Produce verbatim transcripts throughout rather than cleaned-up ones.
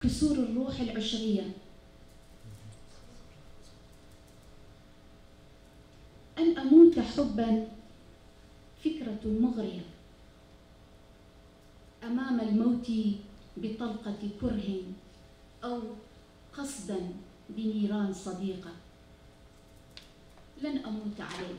كسور الروح العشرية. أن أموت حبا فكرة مغرية أمام الموت بطلقة كره أو قصدا بنيران صديقة. لن أموت عليك،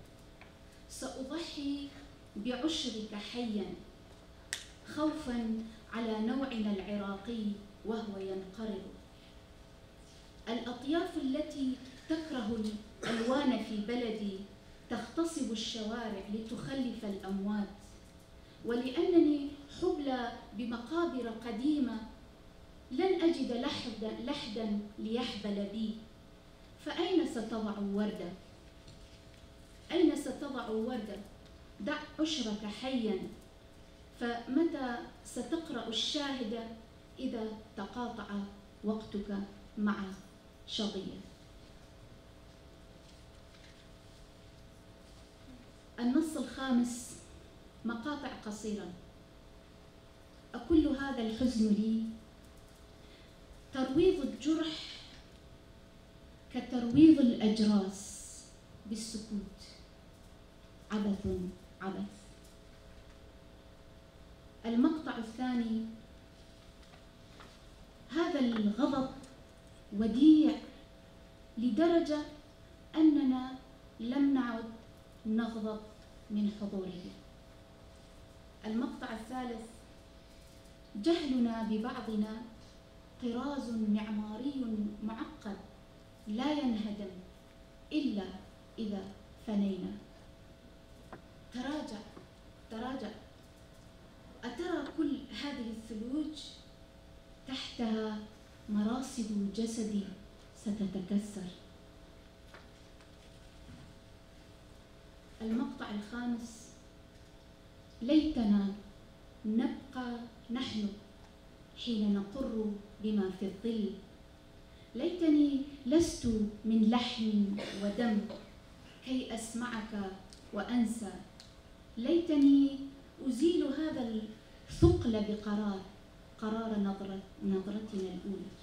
سأضحي بعشرك حيا خوفا على نوعنا العراقي وهو ينقرض. الأطياف التي تكره الألوان في بلدي تغتصب الشوارع لتخلف الأموات، ولأنني حبلى بمقابر قديمة لن أجد لحدا, لحدا ليحبل بي. فأين ستضع وردة؟ أين ستضع وردة؟ دع عشرك حيا، فمتى ستقرأ الشاهد إذا تقاطع وقتك مع شظية؟ النص الخامس مقاطع قصيرة. أكل هذا الحزن لي ترويض الجرح كترويض الأجراس بالسكوت، عبث عبث. المقطع الثاني: هذا الغضب وديع لدرجة أننا لم نعد نغضب من حضوره. المقطع الثالث: جهلنا ببعضنا طراز معماري معقد لا ينهدم إلا إذا فنينا. تراجع تراجع، أترى كل هذه الثلوج تحتها مراصد جسدي ستتكسر. المقطع الخامس: ليتنا نبقى نحن حين نقر بما في الظل. ليتني لست من لحم ودم كي أسمعك وأنسى. ليتني أزيل هذا الثقل بقرار، قرار نظرة نظرتنا الأولى.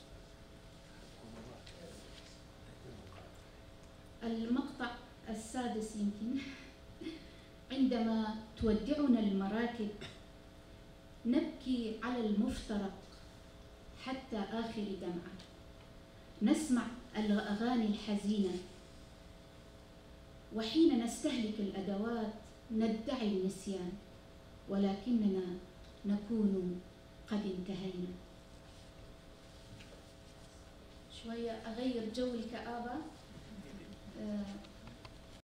المقطع السادس يمكن: عندما تودعنا المراكب نبكي على المفترق حتى آخر دمعة، نسمع الأغاني الحزينة، وحين نستهلك الأدوات ندعي النسيان، ولكننا نكون قد انتهينا. شوية أغير جو الكآبة.